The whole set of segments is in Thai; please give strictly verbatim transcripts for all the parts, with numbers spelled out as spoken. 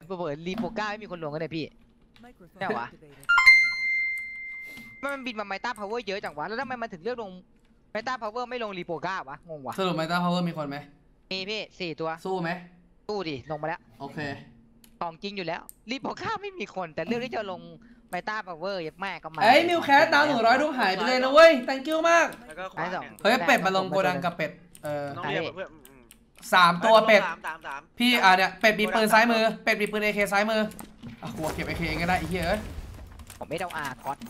เปิดรีโปก้าไม่มีคนลงกันเลยพี่ใช่วะมันบินมาไมต้าพาวเวอร์เยอะจังวะแล้วทำไมมันถึงเลือกลงไมต้าพาวเวอร์ไม่ลงรีโปก้าวะงงวะสรุปไมต้าพาวเวอร์มีคนไหมมีพี่สี่ตัวสู้ไหมสู้ดิลงมาแล้วโอเคของจริงอยู่แล้วรีโปก้าไม่มีคนแต่เลือกที่จะลงไมต้าพาวเวอร์ยัดแม่ก็มาไอ้มิวแคสดาวหนึ่งร้อยดวงหายไปเลยนะเว้ย thank you มากเฮ้ยเป็ดมาลงโกดังกับเป็ดเออสามตัวเป็ดพี่อ่ะเนี่ยเป็ดมีปืนซ้ายมือเป็ดมีปืน เอ เค ซ้ายมืออ่ะหัวเก็บ เอ เค เองก็ได้ไอ้เหี้ยเอ้ยผมไม่เดาอาร์คอส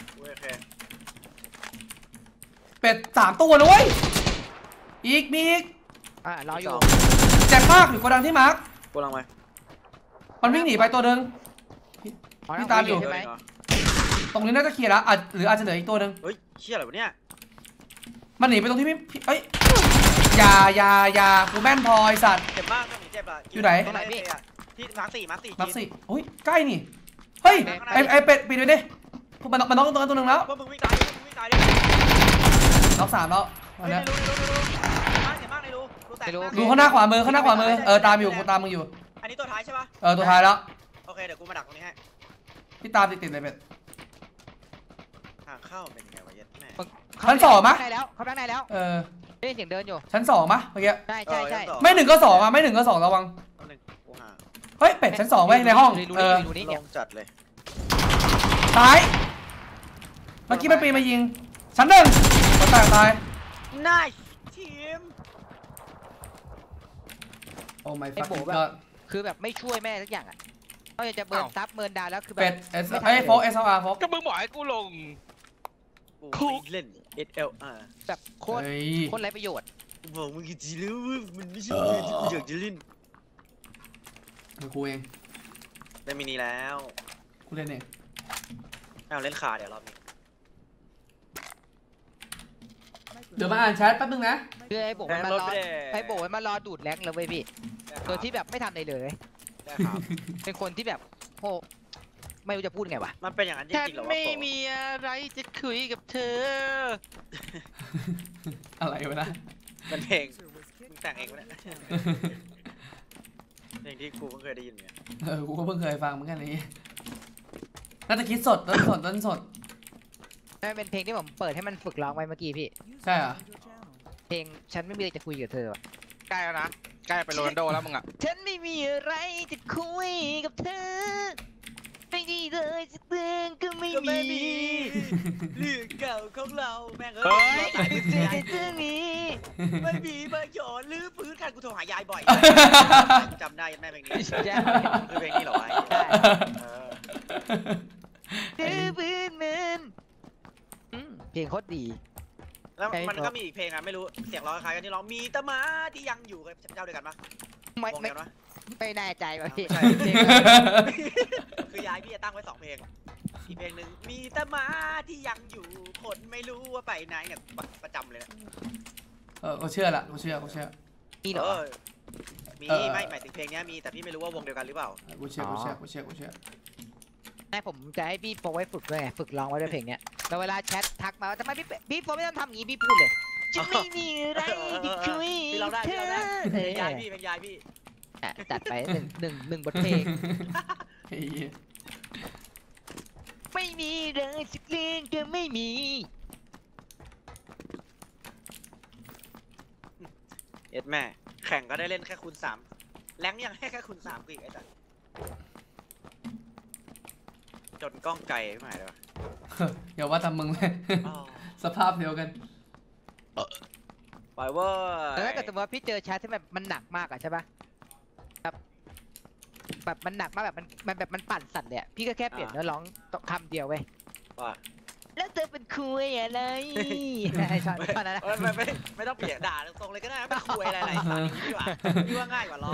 เป็ดสามตัวนะเว้ยอีกมีอีกอ่ะรออยู่เจ็บมากอยู่โกดังที่มาร์คโกดังไหมมันวิ่งหนีไปตัวนึงพี่ตามอยู่ตรงนี้น่าจะเคลียร์แล้วหรืออาจจะเหลืออีกตัวนึงเฮ้ยเชี่ยอะไรวะเนี่ยมันหนีไปตรงที่พี่เอ้ยยายายากูแม่นพอไอสัตว์เจ็บมากเจ็บอะอยู่ไหนตรงไหนพี่ที่มาร์คสี่มาร์คสี่มาร์คสี่โอ้ยใกล้นี่เฮ้ยไอไอเป็ดปิดด้วยดิมันมันน้องตัวนั้นตัวนึงแล้วพวกมึงวิ่งตายมึงวิ่งตายดิน้องสามแล้วอันนี้รู้รู้รู้รู้มากเจ็บมากเลยรู้รู้แต่ดูข้างหน้าขวามือข้างหน้าขวามือเออตามอยู่กูตามมึงอยู่อันนี้ตัวท้ายใช่ปะเออตัวท้ายแล้วโอเคเดี๋ยวกูมาดักตรงนี้ให้พี่ตามติดติดเลยเป็ดทางเข้าเป็นยังไงวะเย็ดแม่ชั้นสองมะได้แล้วเขาด้านในแล้วเออได้เสียงเดินอยู่ชั้นสองมะเมื่อกี้ใช่ใช่ใช่ไม่หนึ่งก็สองอ่ะไม่หนึ่งก็สองระวังเฮ้ยเป็ดชั้นสองไว้ในห้องเออลงจัดเลยตายเมื่อกี้มันปีนมายิงชั้นหนึ่งตัวแตกตาย nice ทีมโอ้ my fucking god คือแบบไม่ช่วยแม่สักอย่างอ่ะเขาจะเบิร์นซับเบิร์นดาวแล้วคือแบบเป็ดเอสไอโฟกเอสอาร์โฟกก็มึงบอกให้กูลงคุกเล่น เอส แอล อาร์แบบโคตรโคตรไร้ประโยชน์บอกมึงกี่ทีแล้วมันไม่ใช่เรื่องที่กูอยากจะเล่นกูเองเล่นมินิแล้วกูเล่นเองเอาเล่นขาเดี๋ยวรอบนี้เดี๋ยวมาอ่านแชทแป๊บนึงนะคือไอ้โบ๋มันมารอไอ้โบ๋มันมารอดูดแรงเลยเว้ยพี่โดยที่แบบไม่ทำอะไรเลยเป็นคนที่แบบโหไม่รู้จะพูดไงวะมันเป็นอย่างนั้นจริงๆหรอวะไม่มีอะไรจะคุยกับเธออะไรวะนะเป็นเพลงมึงแต่งเองวะเนี่ยเพลงที่กูเพิ่งเคยได้ยินเนี่ยเออกูก็เพิ่งเคยฟังเหมือนกันเลยน่าจะคิดสดต้นสดต้นสดนั่นเป็นเพลงที่ผมเปิดให้มันฝึกร้องไว้เมื่อกี้พี่ใช่เหรอเพลงฉันไม่มีอะไรจะคุยกับเธอใกล้แล้วนะใกล้ไปโรนัลโดแล้วมึงอ่ะฉันไม่มีอะไรจะคุยกับเธอไม่ดีเลยสักเรื่องก็ไม่มีเรื่องเก่าของเราแม่งเอ้ยเรื่องนี้ไม่มีประโยชน์หรือพื้นกันกูโทรหายายบ่อยจำได้แม่เพลงนี้คือเพลงนี้เหรอวะซื้อพื้นเงินเพลงโคตรดีแล้วมันก็มีอีกเพลงอะไม่รู้เสียงร้องคล้ายกันที่ร้องมีตะมาที่ยังอยู่กับเจ้าด้วยกันปะไม่ไม่ไม่แน่ใจว่ะพี่คือยายพี่จะตั้งไว้สองเพลงอีกเพลงหนึ่งมีตะมาที่ยังอยู่คนไม่รู้ว่าไปไหนเนี่ยประจำเลยนะเออกูเชื่อละกูเชื่อกูเชื่อมีเหรอมีไม่หมายถึงเพลงนี้มีแต่พี่ไม่รู้ว่าวงเดียวกันหรือเปล่ากูเชื่อกูเชื่อกูเชื่อกูเชื่อแม่ผมจะให้พี่โฟไว้ฝึกด้วยฝึกร้องไว้ด้วยเพลงเนี้ยแล้วเวลาแชททักมาทำไมพี่พี่โฟไม่ต้องทำอย่างนี้พี่พูดเลยจะไม่มีอะไรที่คุยเราได้เราได้เป็นยายพี่เป็นยายพี่จัดไปหนึ่งหนึ่งหนึ่งบทเพลงไม่มีเลยสักเรื่องก็ไม่มีเอ็ดแม่แข่งก็ได้เล่นแค่คูณสามแรงยังให้แค่คูณสามอีกไอ้สัสจนกล้องไกลไม่หมายเลยวะอย่าว่าทำมึงเลยสภาพเดียวกันปล่อยว่าแล้วถ้าเกิดสมมติว่าพี่เจอแชทที่แบบมันหนักมากอะใช่ปะครับแบบมันหนักมากแบบมันมันแบบมันปั่นสั่นเลยพี่ก็แค่เปลี่ยนเนื้อร้องคำเดียวเว้ยว่าแล้วเธอเป็นคุยอะไรไอ้ช็อตตอนนั้นไม่ไม่ไม่ต้องเปลี่ยนด่าตรงเลยก็ได้ไม่คุยอะไรอะไรสั่นดีกว่าดีว่าง่ายกว่าร้อง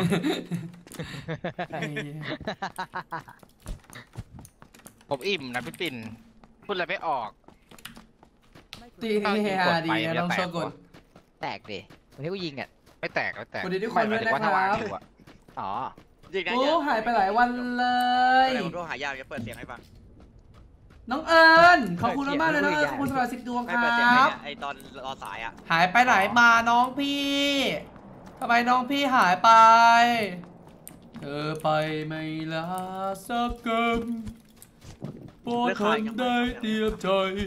ผมอิ่มนะพี่ปิ่นพูดอะไรไม่ออกตีนี่เฮฮาดีนะน้องโชกุนแตกดิวันที่กูยิงอ่ะไม่แตกไม่แตกคนดีทุกคนด้วยนะครับอ๋อโอ้หายไปหลายวันเลยผมโทรหายาวจะเปิดเสียงให้ฟังน้องเอิญขอบคุณมากเลยน้องเอิญขอบคุณสำหรับสิบดวงครับไอตอนรอสายอ่ะหายไปไหนมาน้องพี่ทำไมน้องพี่หายไปเธอไปไม่ลาสักคำโปรดทนได้เตรียมใจ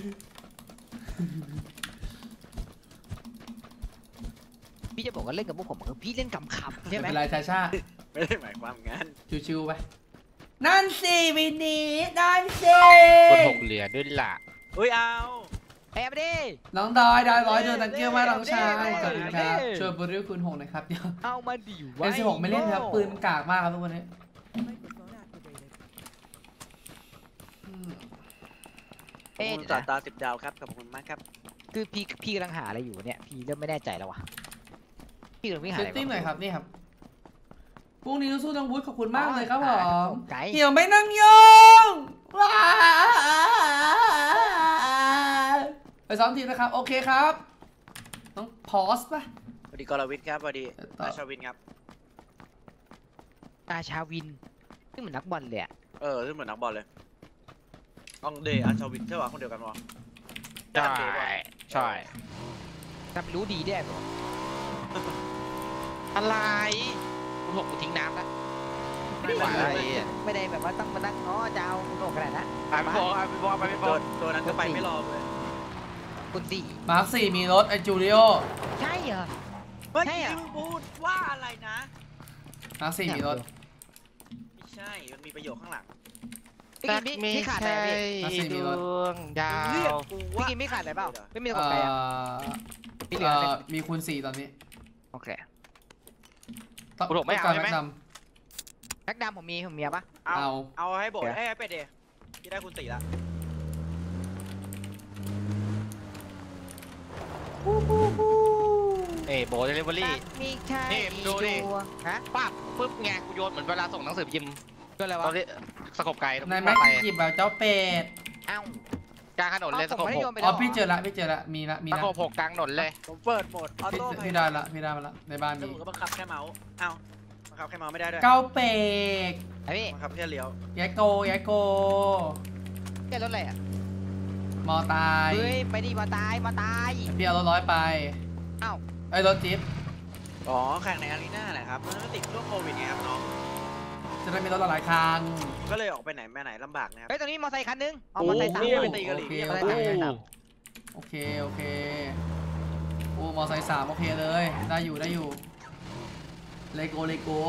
พี่จะบอกว่าเล่นกับพวกผมคือพี่เล่นขำๆใช่ไหมไม่เป็นไรชาชาไม่ได้หมายความงั้นชิวๆไปนั่นสิวินนี่นั่นสิคนหกเหรียญด้วยล่ะอุ้ยเอาเอ้ยมาดิน้องดอยดอยร้อยเดือนตังเกียวมากน้องชายขอบคุณครับช่วยบริวคุณหงนะครับเดี๋ยวเอามาดิวะเอ็นสิบหกไม่เล่นครับปืนกากมากครับทุกคนนี้เอ๊ะคุณต่อตาสิบดาวครับขอบคุณมากครับคือพี่พี่กำลังหาอะไรอยู่เนี่ยพี่เริ่มไม่แน่ใจแล้ววะพี่กำลังวิ่งหาเซอะตไรติ้งหน่อยครับนี่ครับพรุ่งนี้สู้น้องวุฒิขอบคุณมากเลยครับผมไก่เหี่ยวไม่นั่งยงว้าไปซ้อมทีมนะครับโอเคครับต้องพอสป่ะสวัสดีกรวิทย์ครับสวัสดีอาชาวินครับตาชาวินนี่เหมือนนักบอลเลยอะเออซึ่งเหมือนนักบอลเลยองเดย์อาชาวินใช่ป่ะคนเดียวกันวะใช่ใช่จำรู้ดีได้ปะอะไรคุณหกกูทิ้งน้ำแล้วไม่ได้อะไรไม่ได้แบบว่าต้องมานั่งง้อจะเอาคุณโหนกขนาดนั้นไปไม่บอกไปไม่บอกไปไม่บตัอวกตัวนั้นก็ไปไม่รอเลยคุณสี่มาร์คสี่มีรถไอจูเลียใช่เหรอเมื่อใช่กี้เหรอมึงพูดว่าอะไรนะมาร์คสี่มีรถไม่ใช่มันมีประโยคข้างหลังพี่กินพี่พี่ขาดอะไรอะพี่ดวงดาเรียกวกูพี่ว่ากินพี่ขาดอะไรเปล่าไม่มีตะกเอ่บไก่อะอพี่เหลือเอ่อะไรอมีคูณสี่ตอนนี้โอเคต้องคุณหกไม่เอาการใช่ไหมแนะนแม็กดำผมมีผมมีปะเอาเอาเอาให้โบดให้เป็ดเดย์ที่ได้คุณสี่ละเอ้โบเดลิเวอรี่มีใช่นี่ดูดิฮะปั๊บปุ๊บไงกูโยนเหมือนเวลาส่งหนังสือพิมพ์ก็อะไรตวะอนนี้สกบไกลำนายแม็กไปหยิบแบบเจ้าเป็ดเอ้ากลางถนนเลยสผมกบไม่หได้โยกนไปอ๋อแล้วพี่เจอละพี่เจอละมีละมีสละกบหกกลางถนนเลยผมเปิดโหมดออพี่โต้พี่ได้ละพี่ได้มาละในบ้านแล้วมีผมก็บังคับแค่เมาส์เอ้าบังคับแค่เมาส์ไม่ได้ด้วยเก้าเป็กไอ้พี่บังคับแค่เลี้ยวยายโกยายโกแกรถอะไรอ่ะมอตายเฮ้ยไปดิมาตายมาตายพี่เอารถร้อยไปเอ้าไอ้ยรถจิ๊บอ๋อแข่งในอารีนาแหละครับมันติดช่วงโควิดไงครับน้องจะได้มีรถหลายคันก็เลยออกไปไหนมาไหนลำบากนะครับเฮ้ยตรงนี้มอไซค์คันนึงเอามอไซค์สามโอ้คันไปตีกะหรี่โอเคมอโอไซค์เคสามคันสามโอเคโอเคโอ้มอไซค์สามโอเคเลยได้อยู่ได้อยู่เลโกเลโก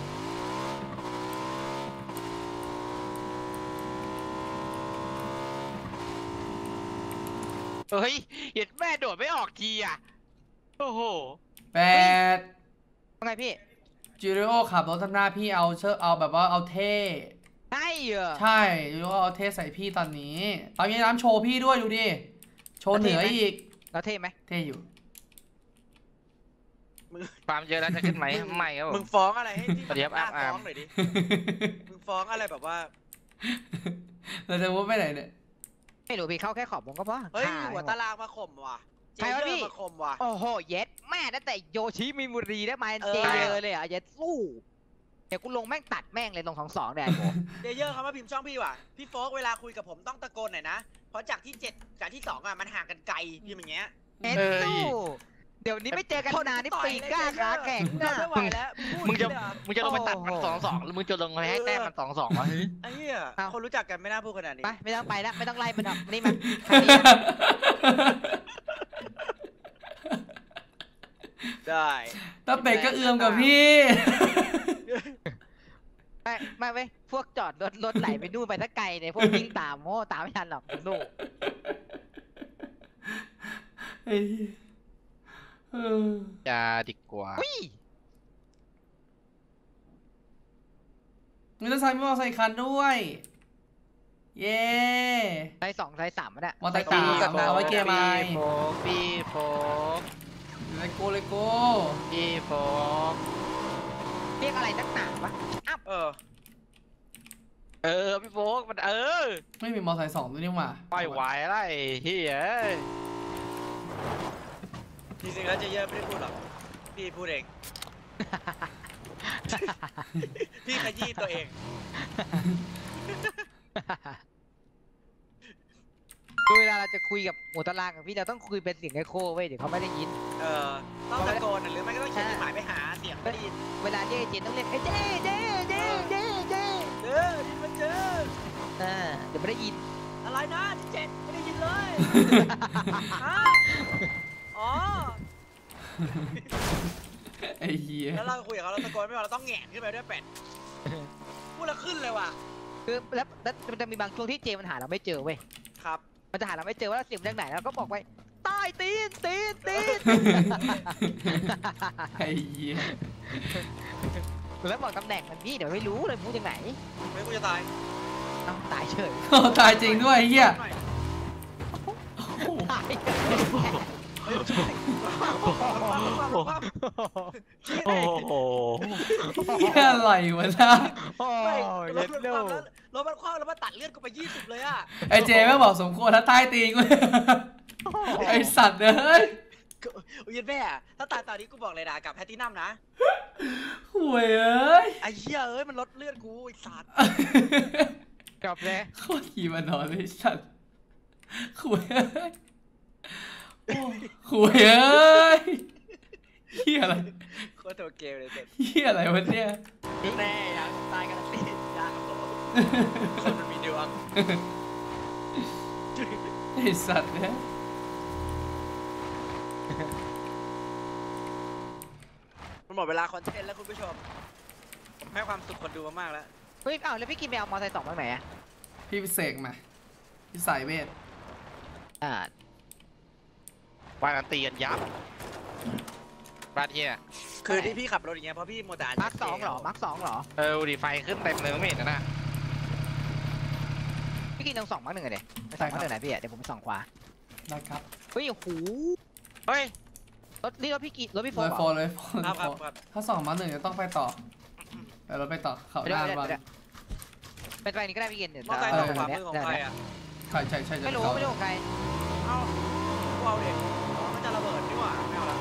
เฮ้ยเห็นแม่โดดไม่ออกทีอ่ะโอ้โหแปดว่าไงพี่จิริโอขับรถทำหน้าพี่เอาเชิญเอาแบบว่าเอาเท่ใช่เหรอใช่จิริโอเอาเท่ใส่พี่ตอนนี้ตอนนี้น้ำโชว์พี่ด้วยดูดิโชว์เหนืออีกแล้วเท่ไหมเท่อยู่ความเยอะแล้วจะขึ้นไหมไม่ครับผมึมงฟ้องอะไรให้ที่สวัสดีครับน่าอาร์มฟ้องหน่อยดิมึงฟ้องอะไรแบบว่าเราจะมุดไปไหนเนี่ยไม่รู้พี่เข้าแค่ขอบวงก็พอเฮ้ยฆ่หัวตารางมาข่มว่ะเจใครวะเยพี่อร์มาข่มว่ะโอ้โหเย็ดแม่ตั้งแต่โยชิมิมุรีได้มาเออเจเยอเลยอ่ะเย็ดสู้เดี๋ยวกูลงแม่งตัดแม่งเลยลงสองสองเนี่ยโเจเยอร์เขามาพิมพ์ช่องพี่ว่ะพี่โฟกเวลาคุยกับผมต้องตะโกนหน่อยนะเพราะจากที่เจ็ดจากที่สองอ่ะมันห่างกันไกลพิมพ์อย่างเงี้ยเย็ดสู้เดี๋ยวนี้ไม่เจอกันนานนี่ปีกกล้าขาแข็งเรานะไม่ไหวแล้วพูดมึงจะเลยเหรอมึงจะลงไปตัดมันสองสองหรือมึงจะลงไปให้แต้มมันสองสองวะไอ้เหี้ยคนรู้จักกันไม่น่าพูดขนาดนี้ไปไม่ต้องไปแล้วไม่ต้องไล่มันหรอกนี่มันได้ตาเป็ดก็เอือมกับพี่ไม่ไม่เว้ยพวกจอดรถรถไหลไปนู่นไปสักไกลเนี่ยพวกวิ่งตามโม่ตามไม่ทันหรอกนู่นไอ้เอออย่าดีกว่าอุ้ยมีรถไซค์ไม่มอไซค์คันด้วย เย้ไซส์สองไซส์สามมันอะมอไซค์สามเอาไว้เกียร์ไม้โฟกพี่โฟกเลโก้เลโก้พี่โฟกเรียกอะไรนักหนาวะอ้าวเออเออพี่โฟกมันเออไม่มีมอไซค์สองด้วยนี่หว่าปล่อยไหวอะไรเฮียจริงๆแล้วเจเยอร์ไม่ได้พูดหรอกพี่พูดเอง พี่ขยี้ตัวเองเคือเวลาเราจะคุยกับหมูตารางกับพี่เราต้องคุยเป็นเสียงไอโคเว้ยเดี๋ยวเขาไม่ได้ยินเออต้องตะโกนหรือไม่ก็ต้องเขียนจดหมายไปหาเสียงไม่ได้ยินเวลาเรียกเจนต้องเรียกเจ๊เจ๊เจ๊เจ๊เจ๊เออที่มาเจออ่าเดี๋ยวไม่ได้ยินอะไรนะที่เจ็ดไม่ได้ยินเลยฮะอ๋อไอ้เหี้ยแล้วเราคุยกับเขาเราตะโกนไม่พอเราต้องแหงนขึ้นไปด้วยเป็ดพูดแล้วขึ้นเลยว่ะคือแล้วแล้วมันจะมีบางช่วงที่เจมันหาเราไม่เจอเว้ยครับมันจะหาเราไม่เจอว่าเสียงมาจากไหนแล้วก็บอกไว้ใต้ตีนตีนตีนไอ้เหี้ยแล้วบอกตำแหน่งมันพี่เดี๋ยวไม่รู้เลยพูดจากไหนไม่กูจะตายเอ้าตายเฉยโอ้ตายจริงด้วยไอ้เหี้ยตายโอ้โหเหี้ยอะไรวะนะโอ้ไม่ยรเล็ถดมันลูคว่ำแล้วรถมันคว่ำแล้วมันตัดเลือดกูไปยี่สิบเลยอ่ะไอ้เจแม่งบอกสมควรถ้าใต้ตีนกูไอ้สัตว์เอ้ยอุ้ยแม่ถ้าตายตอนนี้กูบอกเลยนะกับแพตตินัมนะห่วยเอ้ยไอ้เหี้ยเอ้ยมันลดเลือดกูไอ้สัตว์จบเลยโคตรขี่มานอนเลยสัตว์ห่วยเอ้ยโอ้ห่วยเอ้ยเหี้ยอะไรโคตรตัวเกมเลยเด็ดเหี้ยอะไรวะเนี่ยแน่อยากตายกันสิยากครับผมคนมันมีดวงไอ้สัตว์เนี่ยมันหมดเวลาคอนเทนต์แล้วคุณผู้ชมผมให้ความสุขคนดูมากๆแล้วเฮ้ยเอ้าแล้วพี่กินไปเอามอเตอร์ไซค์สองมาไหนอะพี่พิเศษมาพี่สายเวทอ่าบ้านนั้นตีกันยับบ้านเฮียคือที่พี่ขับรถอย่างเงี้ยเพราะพี่โมดานมาร์คสองเหรอมาร์คสองเหรอเออดีไฟขึ้นเต็มเลยไม่เห็นนะพี่กินต้องสองมาร์คหนึ่งอะเดี๋ยวไปสองมาร์คหนึ่งไหนพี่อะเดี๋ยวผมไปสองขวาได้ครับเฮ้ยโอ้โหเฮ้ยรถนี่รถพี่กินรถพี่โฟเลมยเหรโฟอนเลยโฟนครับครับครับถ้าสองมาหนึ่งจะต้องไปต่อไปรถไปต่อเขาไปหด้น้าวยบ้านไปด้วยไปไปนี่ก็ได้พี่กินเดี๋ยวมอเตอร์ไซค์สองขวามือของใครอ่ะใช่ใช่ใช่จะไม่รู้เข้าไม่รู้ของใครเอ้ากูเอาเด็กมันจะระเบิดนี่หว่าไม่เอาละ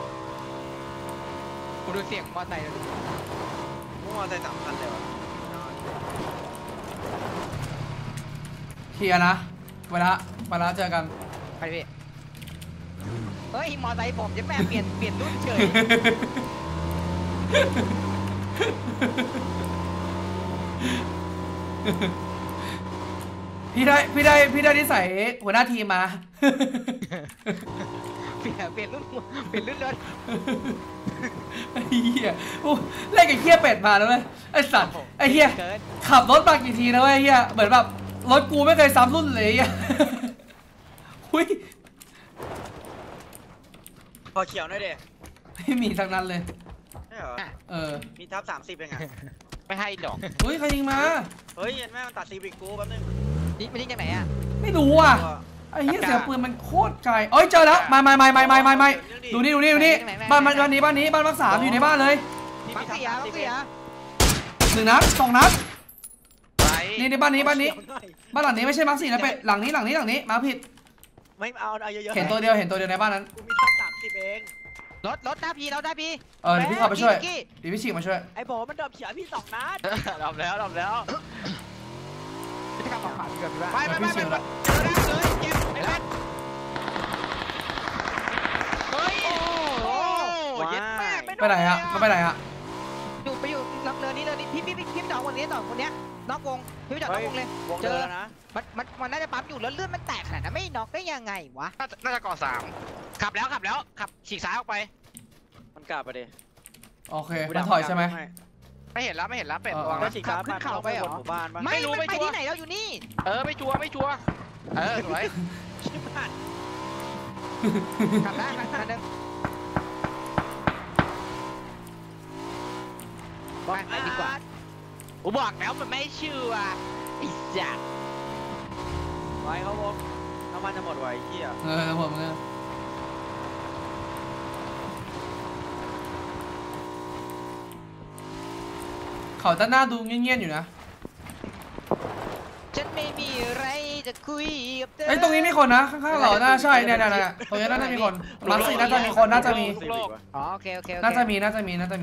กูดูเสียงมอเตอร์ไซค์เลยกูมอเตอร์ไซค์สามคันเลยวะเคลียร์นะเวลาเวลาเจอกันไปพี่เฮ้ยมอเตอร์ไซค์ผมจะแม่เปลี่ยนเปลี่ยนรุ่นเฉยพี่ได้พี่ได้พี่ได้นิสัยหัวหน้าทีมมาเปลี่ยนเปลี่ยนรุ่นเปลี่ยนรุ่นรถไอ้เหี้ยโอ้เล่นกับเหี้ยเป็ดมาแล้วเว้ยไอ้สัตว์ไอ้เหี้ยเกินขับรถมากี่ทีนะเว้ยไอ้เหี้ยเหมือนแบบรถกูไม่เคยซ้ำรุ่นเลยไอ้เหี้ย หุ้ยพอเขียวหน่อยเด็ไม่มีทั้งนั้นเลยใช่เหรอเออมีทับสามสิบเองอ่ะไม่ให้ดอกเฮ้ยใครยิงมาเฮ้ยเห็นไหมมันตัดซีวิกกูแป๊บนึงนี่มันยิงจากไหนอ่ะไม่รู้อ่ะไอ้เหี้ยเสียงปืนมันโคตรไกลเอ้ยเจอแล้วมาไม่ไม่ไม่ไม่ไม่ไม่ดูนี่ดูนี่ดูนี่บ้านมันบ้านนี้บ้านนี้บ้านมักสามอยู่ในบ้านเลยมักเสียมักเสียหนึ่งนัดสองนัดไรนี่ในบ้านนี้บ้านนี้ บ้านหลังนี้ไม่ใช่มักสี่นะเป็ดหลังนี้หลังนี้หลังนี้มาผิดไม่เอาเอาเยอะๆเห็นตัวเดียวเห็นตัวเดียวในบ้านนั้นกูมีทับสามสิบเองรถรถหน้าพีรถหน้าพีเออเดี๋ยวพี่เข้าไปช่วยกี้เดี๋ยวพี่ฉีกมาช่วยไอ้โบมันดรอปเขียวพี่สองนัดดับแล้วดับแล้วจะขับของขวาพี่แบบนี้ไปว่าไปไปไปเจอได้เลยเก็บไอ้บ้านเฮ้ยโอ้เย็ดแม่ไม่ไปไหนอะมันไปไหนอะอยู่ไปอยู่ลำเรือนี้เรือนี้พี่พี่พี่พี่สองคนนี้สองคนเนี้ยน็อกวงพี่จอดน็อกวงเลยวงเจอแล้วนะมันมันมันน่าจะปั๊มอยู่แล้วเลือดมันแตกขนาดนั้นไม่น็อกได้ยังไงวะน่าจะน่าจะก่อสามขับแล้วขับแล้วขับฉีกซ้ายออกไปมันกลับไปดิโอเคมันถอยใช่ไหมไม่เห็นแล้วไม่เห็นแล้วเป็ดเออระวังแล้วนะฉีกขาไปหมู่บ้านปะไม่ไม่รู้มันไปไม่ชัวร์ที่ไหนเราอยู่นี่เออไม่ชัวร์ไม่ชัวร์เออสวยชิบหายขับได้ขับคันหนึงไปไปดีกว่ากูบอกแล้วมันไม่เชื่อไอ้จัดไว้เขาวงน้ำมันจะหมดไว้เหี้ยเออผมเออเขาจะหน้าดูเงียบๆอยู่นะฉันไม่มีอะไรจะคุยกับเธอไอ้ยตรงนี้มีคนนะข้างๆเราน่าใช่เนี่ยเนี่ยเนี่ยตรงนี้น่าจะมีคนมักสี่น่าจะมีคนน่าจะมีอ๋อโอเคโอเคโอเคน่าจะมีน่าจะมีน่าจะมี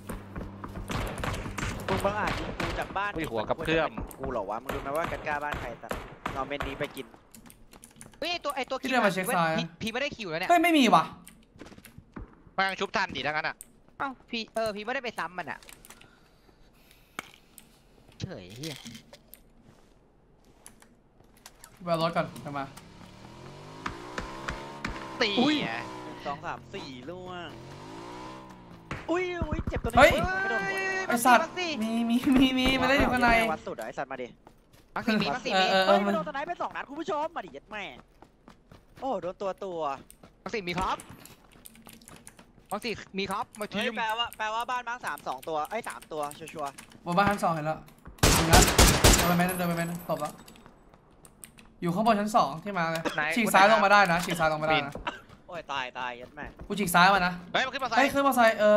มึงบังอาจยิงกูจากบ้านอุ้ยหัวกับเพื่อมกูเหรอวะมึงรู้ไหมว่ากันกล้าบ้านใครตัดเอาเมนนี้ไปกินฮ้ยไอตัวไอตัวพี่เดินมาเช็คซ้ายพี่พี่ไม่ได้คิวแล้วเนี่ยเฮ้ยไม่มีว่ะมันยังชุบทันดิทั้งนั้นอ่ะเอ้าพี่เออพี่ไม่ได้ไปซ้ำมันอ่ะเฉยเฮียไปเอารถก่อนกลับมาตีอุ้ยอ่ะสองสามสี่ล่วงอุ้ยอุ้ยเจ็บตัวนึงเฮ้ยไม่โดนหัวไอสัตว์มีมีมีมีมาเล่นอยู่ข้างในวัดสุดอะไอสัตว์มาดิมักสี่มีมักสี่เอมีอเออเอเฮ้อยมัมัน นโดนสไนป์ไปสองนัดคุณผู้ชมมาดิยัดแม่โอ้โดนตัวตัวมักสี่มีครับมักสี่มีครับมาทีเฮ้ยมแปลว่าแปลว่าบ้านมาร์คสามสองตัวไอ้ยสามตัวชัวร์บนบ้านชั้นสองเห็นแล้วถึงนั้นเดินไปไหมเดินไปไหมตบแล้วอยู่ข้างบนชั้นสองที่มาเลยฉีกซ้ายลงมาได้นะฉีกซ้ายลงมาได้นะๆโอ้ยตายตายยัดแม่กูฉีกซ้ายมานะเฮ้ยมันขึ้นมาใส่เฮ้ยขึ้นมอเตอร์ไซค์เออ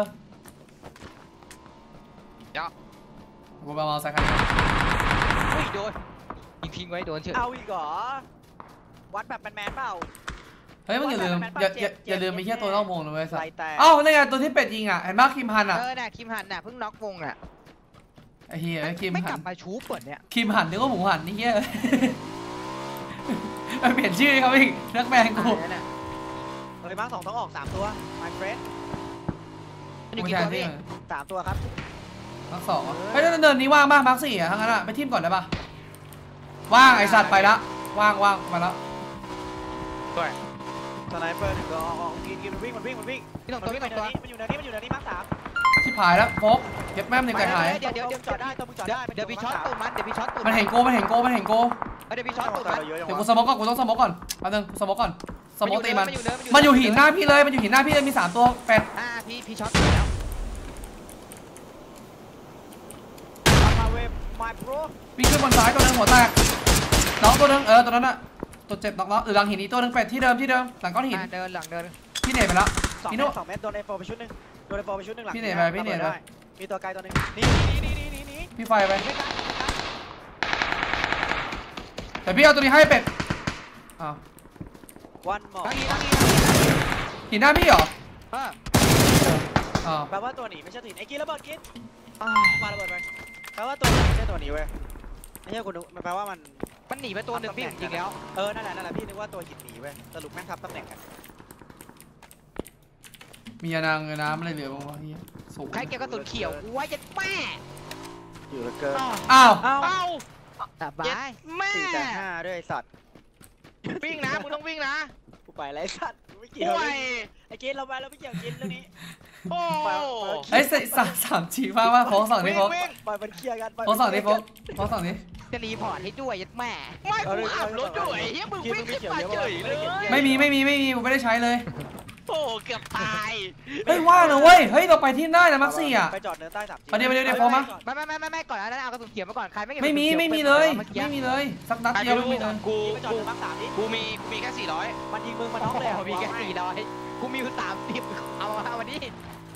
เดี๋ยวกูไปมอเตอร์ไซค์คันนี้อุ้ยโดนยิงทิ้งไว้โดนเฉยเอาอีกเหรอวัดแบบแมนๆเปล่าเฮ้ยมึงอย่าลืมอย่าอย่าอย่าลืมไปเที่ยวตัวนอกวงนะเว้ยสัตไรว์แต่เอ้านี่ไงตัวที่เป็ดยิงอ่ะเห็นปะคิมฮันอ่ะเออน่ะคิมหันน่ะเพิ่งน็อกวงน่ะไอ้เหี้ยคิมไม่กหัลันบมาชูเปิดเนี่ยคิมหันนึกว่าหมูหันนี่เหี้ยเอาเปลี่ยนชื่อให้เขาอีกนักแบงกูตายแล้วน่ะเฮ้ยมาร์คสองต้องออกสามตัว my friend มันอยู่มึงกี่แทตันวที่พี่สามตัวครับมาร์คสองอะเฮ้ยเดินนี้ว่างป่ะมาร์คสี่อ่ะทั้งนั้นอ่ะไปทีมก่อนได้ป่ะว่างไอสัตว์ไปละว่างว่างไปละด้วยสไนเปอร์หนึ่งตัวออกกินกินมันวิ่งมันวิ่งมันวิ่งพี่ต้องมันตัววิ่พี่งต้องไปตัวเนินนี้มันอยู่เนินนี้มันอยู่เนินนี้มาร์คสามชิบหายแล้วโฟกเก็บแม่มในไก่หายเดี๋ยวเดี๋ยวเดี๋เดี๋ยยว วจอดได้ต้องมึงจอดได้เดี๋ยวพี่ช็อตตูดมันเดี๋ยวพี่ช็อตตูดมันเห็นกูมันเห็นกูมันเห็นกูเดี๋ยวพี่ช็อตตูดมันเยอะเดี๋ยวกูสโมกก่อนกูต้องสโมกก่อนแป๊บนึงกูสโมกก่อนสโมกตีมันมันอยู่เนินมันอยู่หินหน้าพี่เลยมันอยู่หินหน้าพี่เลยมีสามตัวเป็ดอ่าพี่พี่ช็อตตูดแล้วมาเวฟ my bro วิ่งขึ้นบนซ้ายตัวนึงหัวแตกน้องตัวนึงเออตัวนั้นอ่ะตัวเจ็บน็อกแล้วหรือหลังหินนี้ตัวนึงเป็ดที่เดิมที่เดิมหลังก้อนหินอ่าเดินหลังเดินพี่เนยไปแล้วสองพี่เมโน่ตรสองเมตรโดนไอโฟไปชุดหนึ่งโดนไอโฟไปชุดหนึ่งหลังพี่เนยไปพี่เนยไปมีตัวไกลตัวหนึ่งนี่นี่นี่นี่นี่พี่ไฟไปแต่พี่เอาตัวนี้ให้เป็ดอ้าววันหมอตั้งนี้ตั้งนี้หินหน้าพี่เหรอเอออ้าวแปลว่าตัวหนีไม่ใช่ตัวหนีไอ้กินระเบิดกินอ่ามาระเบิดไปแปลว่าตัวหนีไม่ใช่ตัวหนีเว้ยไม่ใช่คุณนึกมันแปลว่ามันมันหนีไปตัวหนึ่งพี่ผมยิงแล้วเออนั่นแหละนั่นแหละพี่นึกว่าตัวหินหนีเว้ยสรุปแม่งทับตำแหน่งกันมียานางเงยน้ำอะไรเหลือบ้างวะเฮียสูงใครเก็บกระสุนเขียวกูไว้จะแม่อยู่เหลือเกินอ้าวเอ้าเอ้าสบาเจ็ดยแม่สี่แต่ห้าด้วยไอ้สัตว์วิ่งนะมึงต้องวิ่งนะกูไปแล้วไอ้สัตว์ไม่เกี่ยวป่วยไอ้กินเราไปแล้วไม่เกี่ยวกินเรื่องนี้โอ้ไอ้ยสามสามจีฟ้าว่าโฟกสองนี่วิ่งโฟกวิ่งปล่อยมันเคลียร์กันปล่อยโฟกสองนี่โฟกโฟกสองนี่จะรีพอร์ตให้ด้วยยัดแม่ไม่กูขับรถอยู่ไอ้เหี้ยมึงวิ่งขึ้นมาเฉยเลยไม่มีไม่มีไม่มีผมไม่ได้ใช้เลยโอ้เกือบตายเฮ้ยว่างนะเว้ยเฮ้ยเราไปที่ได้นะมักซี่อ่ะไปจอดเนินใต้สามเอาเดี๋ยวเดี๋ยวเดี๋ยวพอมะไม่ไม่ไม่ไม่ไม่ก่อนนะเอากระสุนเขียวมาก่อนใครไม่เก็บไม่มีไม่มีเลย ไม่มีเลยสักนัดไอ้เดียวไม่ไม่รู้มีเลยกูไปจอดกูเนินมาร์คสามดิกูมีกูมีแค่สี่ร้อยมันยิงมึงมันโอ้น็อกโหเลยอะมีแค่สี่ร้อยกูมีอยู่สามสิบเอาเอาวันนี้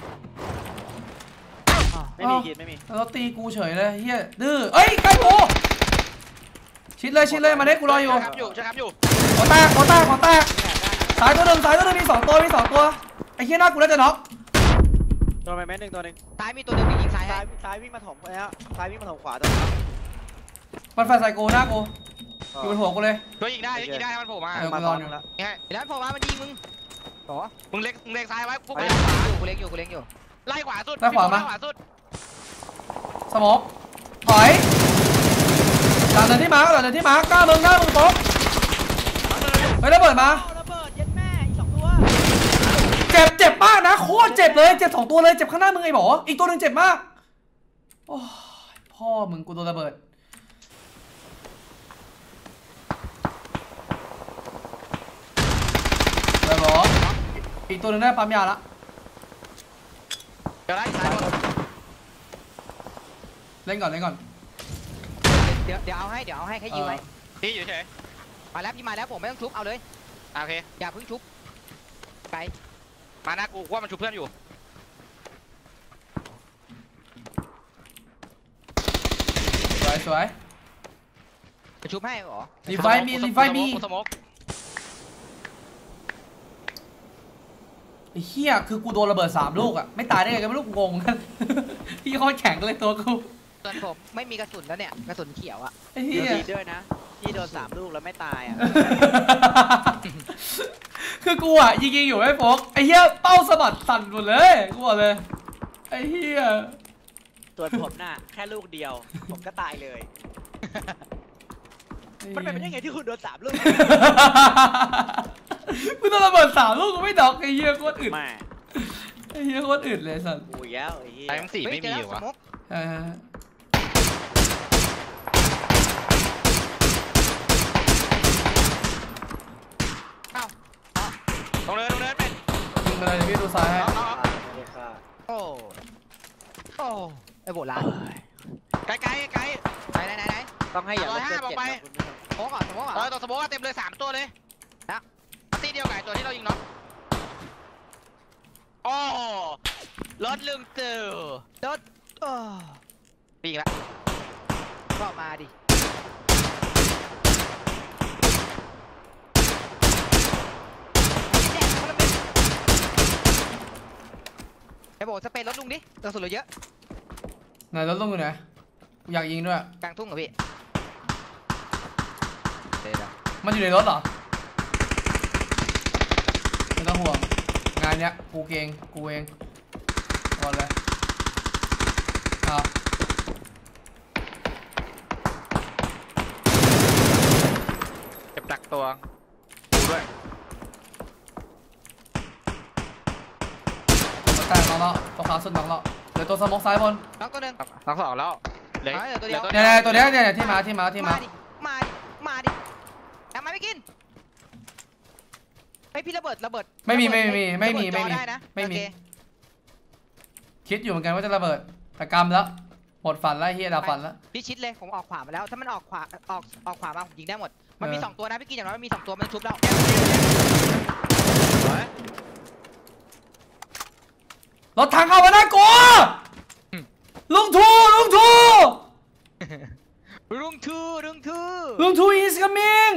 ไม่มีกินไม่มีแล้วตีกูเฉยเลยเฮียดื้อเอ้ยใกล้กูชิดเลยชิดเลยมาเด็กกูรออยู่ใช่ครับอยู่ใช่ครับอยู่ขอแตกขอแตกขอแตกสายตัวหนึ่งสายตัวหนึ่งมีสองตัวมีสองตัวไอ้เฮียหน้ากูแล้วจะน็อกโดนไปเม็ดหนึ่งตัวหนึ่งซ้ายมีตัวหนึ่งยิงซ้ายให้ซ้ายซ้ายวิ่งมาถมเลยฮะซ้ายวิ่งมาถมขวาตัวนึงมันแฟนใส่กูหน้ากูอยู่บนหัวกูเลยช่วยยิงได้ช่วยยิงได้ให้มันโผล่มาเออมากูตรออน อยู่นึงแล้วนี่ไงแล้วพอมามันยิงมึงต่อมึงเล็กมึงเล็กซ้ายไว้พวกกูกูเล็เล็งกขวาอยู่กูเล็งอยู่กูเล็งอยู่ไล่ขวาสุดไล่ขวามาไล่ขวาสุดสมองถอยหลังเดินที่มาร์กหลังเดินที่มาร์กหน้ามึงหน้ามึงป๊อปเฮ้ยระเบิดมาระเบิดยัดแม่อีกสองตัวเจ็บเจ็บมากนะโคตรเจ็บเลยเจ็บสองตัวเลยเจ็บข้างหน้ามึงไอ้หมออีกตัวหนึ่งเจ็บมากโอ้ยพ่อมึงกูโดนระเบิดเลยหรออีกตัวหนึ่งได้ปั๊มยาละเดี๋ยวไล่ซ้ายหมดเล่นก่อนเล่นก่อนเดี๋ยวเดี๋ยวเอาให้เดี๋ยวเอาให้แค่ยิงไว้พี่อยู่เฉยมาแล้วพี่มาแล้วผมไม่ต้องชุบเอาเลยอ่ะโอเคอย่าเพิ่งชุบไกลมานะกูว่ามันชุบเพื่อนอยู่สวยสวยจะชุบให้เหรอรีไฟมีรีไฟมีกูสโมกไอ้เหี้ยคือกูโดนระเบิดสามลูกอ่ะไม่ตายได้ไงก็ไม่รู้กูงงกัน พี่โคตรแข็งเลยตัวกูส่วนผมไม่มีกระสุนแล้วเนี่ยกระสุนเขียวอะไอ้เดี๋เหี้ยวย ดีด้วยนะที่โดนสามลูกแล้วไม่ตายอ่ะคือกูอ่ะยิงๆอยู่ไอ้โฟกไอ้เหี้ยเป้าสะบัดสั่นหมดเลยกูบอกเลยไอ้เหี้ยตัวผมน่ะแค่ลูกเดียวผมก็ตายเลยมันเป็นไปได้ไงที่คุณโดนสามลูกกูต้องระเบิดสามลูกกูไม่ดอกไอ้เหี้ยโคตรอึดแม่ไอ้เหี้ยโคตรอึดเลยสัตว์โอ้ยแล้วไอ้เหี้ยไอ้ทั้งสี่ไม่มีเหรอวะเออตรงเนินตรงเนินเป็นยิงไปเลยพี่ดูซ้ายให้เอาเอาไม่ได้ฆ่าโอ้โอ้ไอ้โบราณไกลไกลไกลไหนไหนไหนไหนต้องให้อย่าลบเกินร้อยห้าเจ็ดไปนะคุณผู้ชมโค้งก่อนโค้งก่อนเออตัวสมองเต็มเลยสามตัวเลยนะตีเดียวกับตัวที่เรายิงเนาะโอ้รถลืมเจอรถโอ้ปีกละก็มาดิไอ้โบสเปนรถลุงดิกระสุนเราเยอะไหนรถลงอยู่ไหนกูอยากยิงด้วยกลางทุ่งเหรอพี่เดี๋ยวมันอยู่ในรถเหรอไม่ต้องห่วงงานเนี้ยกูเก่งกูเองก่อนเลยอ้าวเก็บดักตัวดูด้วยตัวแตกน้องแล้วตัวขาวสุดน้องแล้วเดี๋ยวตัวสมองซ้ายบนน้องตัวหนึ่งทั้งสองแล้วเหลยเอาเหลือตัวเดียวเนี่ยเนี่ยตัวเนี้ยเนี่ยที่มาที่มาที่มามาดิมาดิมาดิทำไมไม่กินไอพี่ระเบิดระเบิดไม่มีไม่มีไม่มีระเบิไม่ดจอมีได้นะไม่มีโอเคคิดอยู่เหมือนกันว่าจะระเบิดแต่กำแล้วหมดฝันแล้วเฮียดาฝันแล้วพี่ชิดเลยผมออกขวามาแล้วถ้ามันออกขวาออกออกขวามาผมยิงได้หมดมันมีเออสองตัวนะพี่กินอย่างน้อยมันมีสองตัวมันชุบแล้วรถถังเข้ามาหน้ากูลุงทูลุงทูรุงทูรุงทูลุงทู is coming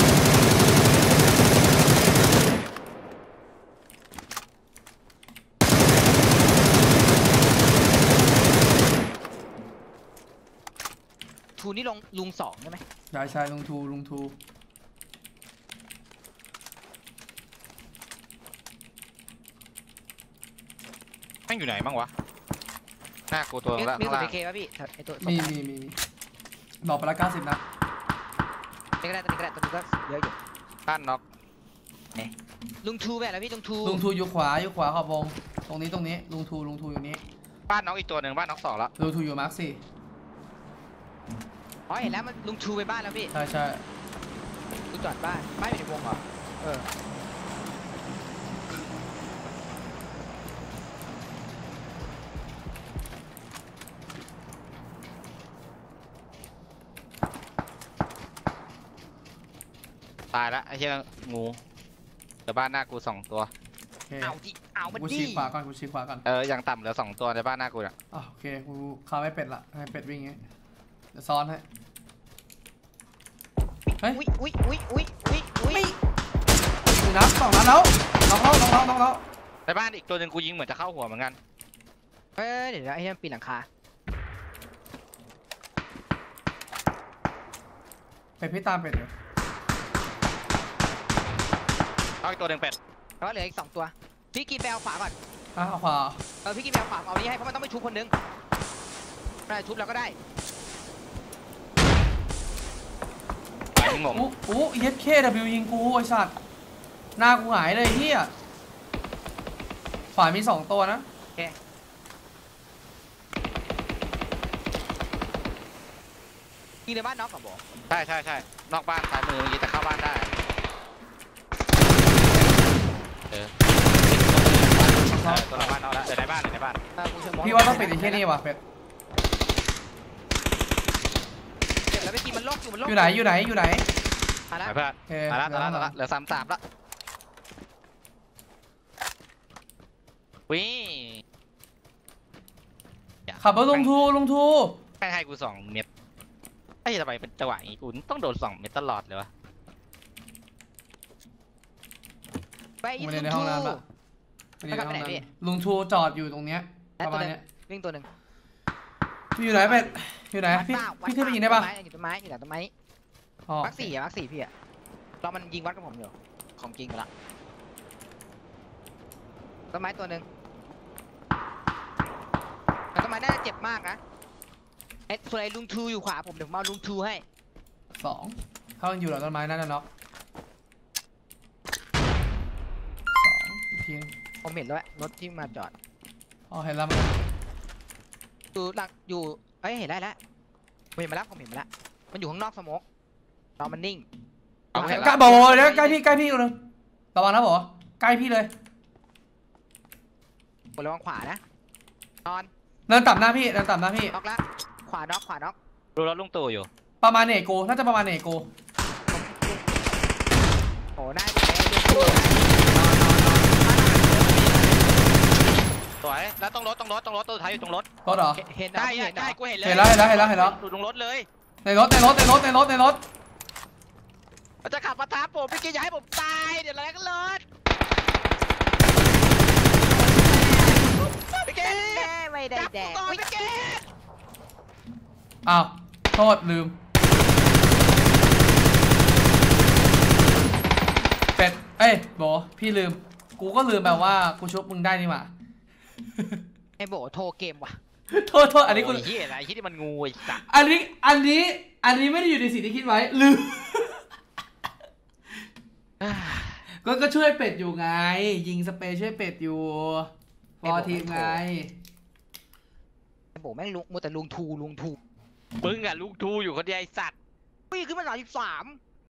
ทูนี่ลงลุงสองใช่ไหมใช่ใช่ลุงทูลุงทูแม่งอยู่ไหนบ้างวะหน้ากูตัวมีละมีข้างตัวล่างดีเคป่ะพี่ไอตัวมีมีมีมีดอกไปละเก้าสิบนะนี่ก็ได้ตัวนี้ก็ได้ตัวนี้ก็เยอะอยู่ด้านน็อกลุงทูแบบแล้วพี่ลุงทูลุงทูอยู่ขวาอยู่ขวาขอบวงตรงนี้ตรงนี้ลุงทูลุงทูอยู่นี้บ้านน็อกอีกตัวหนึ่งบ้านน็อกสองแล้วลุงทูอยู่มาร์คสี่อ๋อเห็นแล้วมันลุงทูไปบ้านแล้วพี่ใช่ใช่กูจอดบ้านบ้านอยู่ในวงเหรอเออตายละไอ้เหี้ยงูเดี๋ยวบ้านหน้ากูสองตัวโอเคเอาดิเอามันกูดิชี้ขวาก่อนกูชี้ขวาก่อนเออยังต่ำเหลือสองตัวในบ้านหน้ากูน่ะอ่ะโอเคกูข้าไม่เป็ดละให้เป็ดวิ่งอย่างงี้เดี๋ยวซ้อนให้เฮ้ยอุ้ยอุ้ยอุ้ยอุ้ยอุ้ยอุ้ยหนึ่งนัดสองนัดแล้วน้องเล่าน้องเล่าน้องเล่าในบ้านอีกตัวหนึ่งกูยิงเหมือนจะเข้าหัวเหมือนกันเอ้ยเดี๋ยวนะไอ้เหี้ยมันปีนหลังคาเป็ดพี่ตามเป็ดอยู่เอาอีกตัวหนึ่งเป็ดแล้วก็เหลืออีกสองตัวพี่กินไปเอาขวาก่อนอ่ะเอาขวาเออพี่กินไปเอาขวาเอานี้ให้เพราะมันต้องไปชุบคนนึงได้ชุบแล้วก็ได้ไอ้งงอู้อู้เอสเคดับเบิลยิงกูไอ้สัตว์หน้ากูหายเลยเฮียขวามีสองตัวนะยิงในบ้านน็อกกับบอกใช่ใช่ใช่นอกบ้านซ้ายมือเมื่อกี้แต่เข้าบ้านได้เออเออตัวในบ้านเอาละเดี๋ยวในบ้านเดี๋ยวในบ้านเออกูเชิญมพี่ว่าต้องเป็ดไอ้เฮียนี่ว่ะเป็ดเจ็บแล้วไปกินมันโลกอยู่มันโลกอยู่ไหนอยู่ไหนอยู่ไหนมาแล้วไปเพื่อนโอเคมาละเดี๋มายวละนะมาละเหลือสามสามละวิขับรถลงทูลงทูแค่ให้กูสองเม็ดไอ้ยทำไมเป็นจังหวะอย่างงี้กูต้องโดนสองเม็ดตลอดเลยวะไปอีกไม่ลุได้งในห้ทูองน้ำละไม่ได้ในห้องไปไหนพี่น้ำลุงทูจอดอยู่ตรงเนี้ยประมาณเนี้ยวิ่งตัวหนึ่งพี่อยู่ไหนเป็ดอยู่ไหนพี่วัดเปล่าวัดพี่ขึ้นไปยิงได้ปะต้นไม้อยู่ต้นไม้อยู่หลังต้นไม้อ๋อมักสี่อะมักสี่พี่อะเรามันยิงวัดกับผมอยู่ของจริงละต้นไม้ตัวหนึ่งแต่ต้นไม้น่าจะเจ็บมากนะไอ้ส่วนไอ้ลุงทูอยู่ขวาผมเดี๋ยวผมเอาลุงทูให้สองเขายังอยู่หลังต้นไม้นั่นนะน็อกสองอีกทีนึงผมเห็นแล้วรถที่มาจอดอ๋อเห็นแล้วมันอยู่หลังอยู่เอ้ยเห็นได้แล้วผมเห็นมาแล้วผมเห็นมาแล้วมันอยู่ข้างนอกสโมกเรามันนิ่งเอาเห็นใกล้ละบอกเดี๋ยวใกล้พี่ใกล้พี่เลยระวังนะบอกใกล้พี่เลยผมระวังขวานะนอนเดินต่ำหน้าพี่เดินต่ำหน้าพี่น็อกละขวาน็อกขวาน็อกดูรถลุงตู่อยู่ประมาณเนโกน่าจะประมาณเนโกโอ้หน้าอยู่เลยนอนนอนนอนสวยแล้วต้องรถต้องรถต้องรถตัวท้ายอยู่ตรงรถรถเหรอเห็นใช่เห็นใช่กูเห็นเลยเห็นแล้วเห็นแล้วเห็นแล้วเห็นแล้วอยู่ตรงรถเลยในรถในรถในรถในรถในรถมันจะขับมาทับผมพี่เกอย่าให้ผมตายเดี๋ยวแรงก็รถพี่เกไม่ได้จับแดกูงก่อนพี่เกอ้าวโทษลืมเป็ดเอ้ยโบพี่ลืมกูก็ลืมแบบว่ากูชุบมึงได้นี่หว่าไอ้โบโทรเกมว่ะโทษโทษอันนี้กูโยเหี้ยอะไรไอ้ที่มันงูไอ้สัตว์อันนี้อันนี้อันนี้ไม่ได้อยู่ในสิ่งที่คิดไว้ลืม ก็ก็ช่วยเป็ดอยู่ไง ยิงสเปรย์ช่วยเป็ดอยู่ฟอร์ทีมไงไอ้โบแม่งลุงมัวแต่ลุงทูลุงทูมึงอะลุงทูอยู่คนเดียวไอ้สัตว์ปีขึ้นมาสามสิบสาม